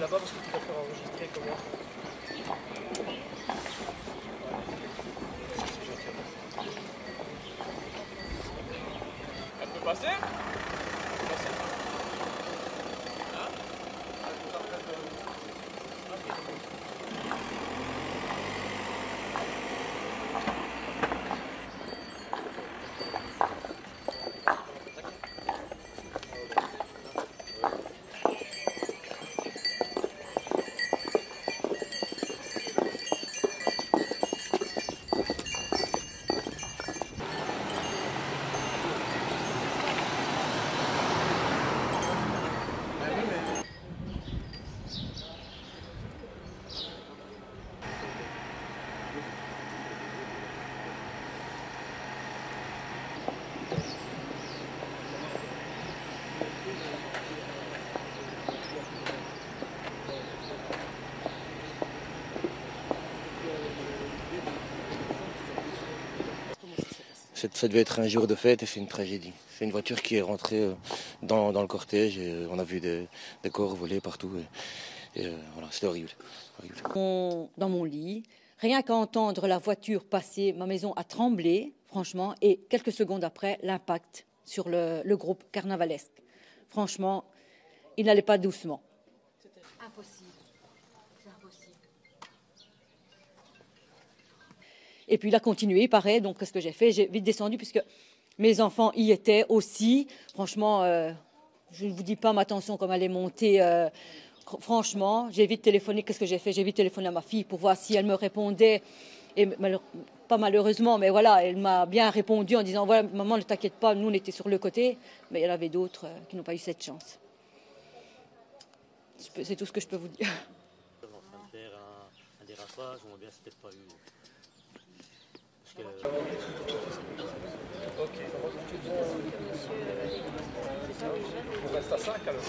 là-bas parce que tu vas faire enregistrer comment. Elle peut passer? Ça devait être un jour de fête et c'est une tragédie. C'est une voiture qui est rentrée dans le cortège et on a vu des corps voler partout. Voilà, c'était horrible. Dans mon lit, rien qu'à entendre la voiture passer, ma maison a tremblé, franchement, et quelques secondes après, l'impact sur le groupe carnavalesque. Franchement, il n'allait pas doucement. C'était impossible. C'est impossible. Et puis il a continué, il paraît, donc qu'est-ce que j'ai fait? J'ai vite descendu puisque mes enfants y étaient aussi. Franchement, je ne vous dis pas ma tension comme elle est montée. Franchement, j'ai vite téléphoné. Qu'est-ce que j'ai fait? J'ai vite téléphoné à ma fille pour voir si elle me répondait. Et pas malheureusement, mais voilà, elle m'a bien répondu en disant voilà, maman, ne t'inquiète pas, nous on était sur le côté, mais il y en avait d'autres qui n'ont pas eu cette chance. C'est tout ce que je peux vous dire. On est en train de faire un dérapage, on voit bien c'est peut-être pas eu. Ok. On reste à 5 alors.